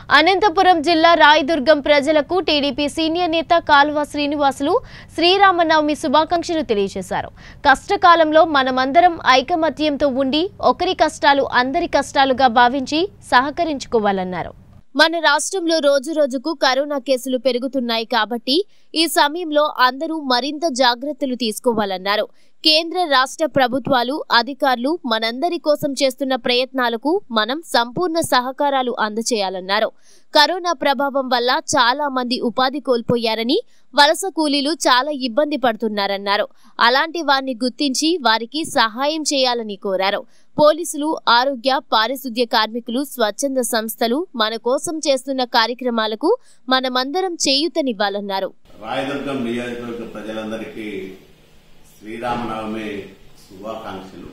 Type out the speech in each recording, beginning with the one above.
అనంతపురం జిల్లా రాయదుర్గం ప్రజలకు TDP senior నేత కాల్వ శ్రీనివాసులు శ్రీరామనవమి శుభాకాంక్షలు తెలియజేశారు. కష్టకాలంలో మనమందరం ఐకమత్యంతో ఉండి ఒకరి కష్టాలు అందరి కష్టాలుగా భావించి సహకరించుకోవాలన్నారు. మన రాష్ట్రంలో రోజురోజుకు కరోనా కేసులు పెరుగుతున్నాయి కాబట్టి ఈ సమయంలో అందరూ మరింత జాగ్రత్తలు తీసుకోవాలన్నారు. కేంద్ర రాష్ట్ర ప్రభుత్వాలు అధికారులు మనందరి కోసం చేస్తున్న ప్రయత్నాలకు మనం సంపూర్ణ సహకారాలు అందజేయాలన్నారు. కరోనా ప్రభావం వల్ల చాలా మంది ఉపాధి కోల్పోయారని, వలస కూలీలు చాలా ఇబ్బంది పడుతున్నారన్నారు. అలాంటి వారిని గుర్తించి వారికి సహాయం చేయాలని కోరారు. పోలీసులు, ఆరోగ్య, పారిశుద్ధ్య కార్మికులు, స్వచ్ఛంద సంస్థలు మన కోసం చేస్తున్న కార్యక్రమాలకు మనమందరం చేయూతనివ్వాలన్నారు. రాయదుర్గం నియోజకవర్గ ప్రజలందరికీ శ్రీరామనవమి శుభాకాంక్షలు.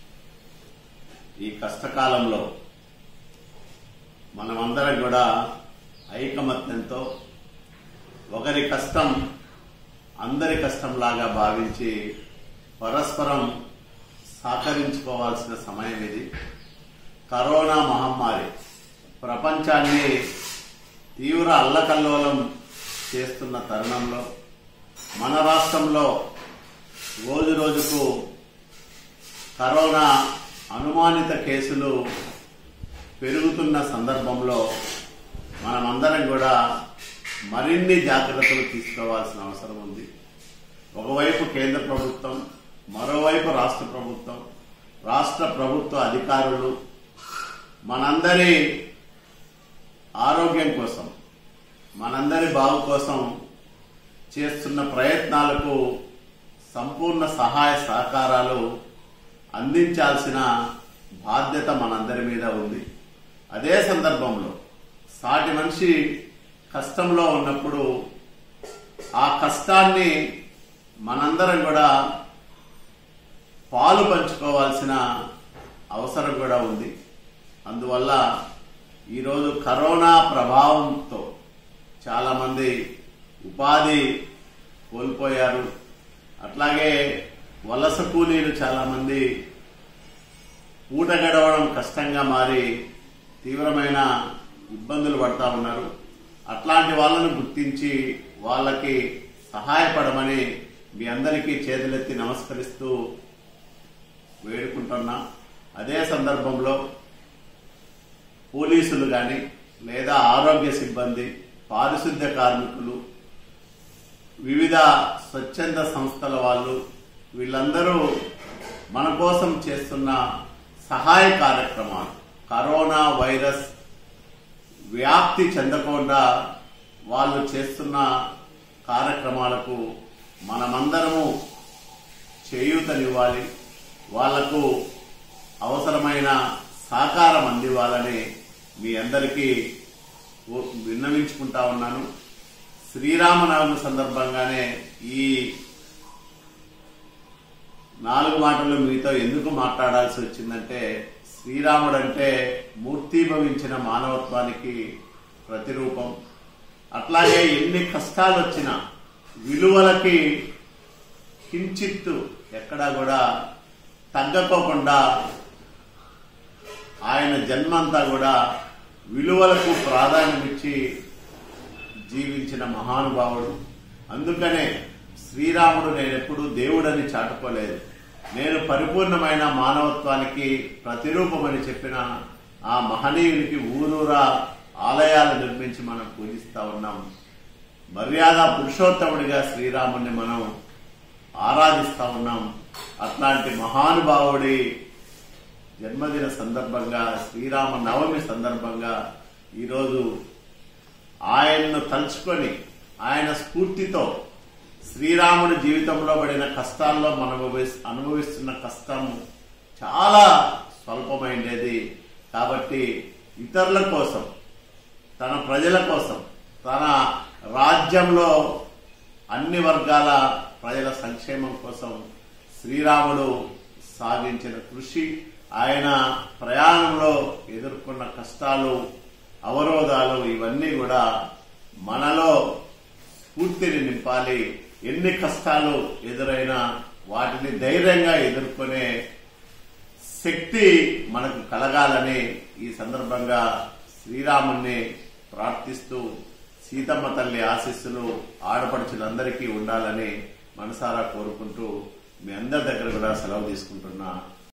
ఈ కష్టకాలంలో మనమందరం కూడా ఐకమత్యంతో ఒకరి కష్టం అందరి కష్టంలాగా భావించి పరస్పరం సహకరించుకోవాల్సిన సమయం ఇది. కరోనా మహమ్మారి ప్రపంచాన్ని తీవ్ర అల్లకల్లోలం చేస్తున్న తరుణంలో మన రాష్ట్రంలో రోజురోజుకు కరోనా అనుమానిత కేసులు పెరుగుతున్న సందర్భంలో మనమందరం కూడా మరిన్ని జాగ్రత్తలు తీసుకోవాల్సిన అవసరం ఉంది. ఒకవైపు కేంద్ర ప్రభుత్వం, మరోవైపు రాష్ట్ర ప్రభుత్వం, రాష్ట్ర ప్రభుత్వ అధికారులు మనందరి ఆరోగ్యం కోసం, మనందరి బాగు కోసం చేస్తున్న ప్రయత్నాలకు సంపూర్ణ సహాయ సహకారాలు అందించాల్సిన బాధ్యత మనందరి మీద ఉంది. అదే సందర్భంలో సాటి మనిషి కష్టంలో ఉన్నప్పుడు ఆ కష్టాన్ని మనందరం కూడా పాలు పంచుకోవాల్సిన అవసరం కూడా ఉంది. అందువల్ల ఈరోజు కరోనా ప్రభావంతో చాలామంది ఉపాధి కోల్పోయారు. అట్లాగే వలస కూలీలు చాలామంది పూట గడవడం కష్టంగా మారి తీవ్రమైన ఇబ్బందులు పడతా ఉన్నారు. అట్లాంటి వాళ్ళను గుర్తించి వాళ్ళకి సహాయపడమని మీ అందరికీ చేతులెత్తి నమస్కరిస్తూ వేడుకుంటున్నా. అదే సందర్భంలో పోలీసులు కానీ లేదా ఆరోగ్య సిబ్బంది, పారిశుద్ధ్య కార్మికులు, వివిధ స్వచ్ఛంద సంస్థల వాళ్ళు వీళ్ళందరూ మన కోసం చేస్తున్న సహాయ కార్యక్రమాలు కరోనా వైరస్ వ్యాప్తి చెందకుండా వాళ్ళు చేస్తున్న కార్యక్రమాలకు మనమందరము చేయూతనివ్వాలి. వాళ్లకు అవసరమైన సహకారం అందివ్వాలని మీ అందరికీ విన్నవించుకుంటా ఉన్నాను. శ్రీరామనవమి సందర్భంగానే ఈ 4 మాటలు మీతో ఎందుకు మాట్లాడాల్సి వచ్చిందంటే, శ్రీరాముడు అంటే మూర్తీభవించిన మానవత్వానికి ప్రతిరూపం. అట్లాగే ఎన్ని కష్టాలు వచ్చినా విలువలకి కించిత్తు ఎక్కడా కూడా తగ్గకోకుండా ఆయన జన్మంతా కూడా విలువలకు ప్రాధాన్యమిచ్చి జీవించిన మహానుభావుడు. అందుకనే శ్రీరాముడు నేనెప్పుడు దేవుడని చాటుకోలేదు, నేను పరిపూర్ణమైన మానవత్వానికి ప్రతిరూపమని చెప్పిన ఆ మహనీయునికి ఊరూరా ఆలయాలు నిర్మించి మనం పూజిస్తా ఉన్నాం. మర్యాద పురుషోత్తముడిగా శ్రీరాముడిని మనం ఆరాధిస్తా ఉన్నాం. అట్లాంటి మహానుభావుడి జన్మదిన సందర్భంగా, శ్రీరామ నవమి సందర్భంగా ఈరోజు ఆయన్ను తలుచుకొని ఆయన స్ఫూర్తితో శ్రీరాముడి జీవితంలో పడిన కష్టాల్లో మనం అనుభవిస్తున్న కష్టం చాలా స్వల్పమైనది. కాబట్టి ఇతరుల కోసం, తన ప్రజల కోసం, తన రాజ్యంలో అన్ని వర్గాల ప్రజల సంక్షేమం కోసం శ్రీరాముడు సాగించిన కృషి, ఆయన ప్రయాణంలో ఎదుర్కొన్న కష్టాలు, అవరోధాలు ఇవన్నీ కూడా మనలో స్ఫూర్తిని నింపాలి. ఎన్ని కష్టాలు ఎదురైనా వాటిని ధైర్యంగా ఎదుర్కొనే శక్తి మనకు కలగాలని ఈ సందర్భంగా శ్రీరాముణ్ణి ప్రార్థిస్తూ సీతమ్మ తల్లి ఆశీస్సులు ఆడపడుచులందరికీ ఉండాలని మనసారా కోరుకుంటూ మీ అందరి దగ్గర కూడా సెలవు తీసుకుంటున్నా.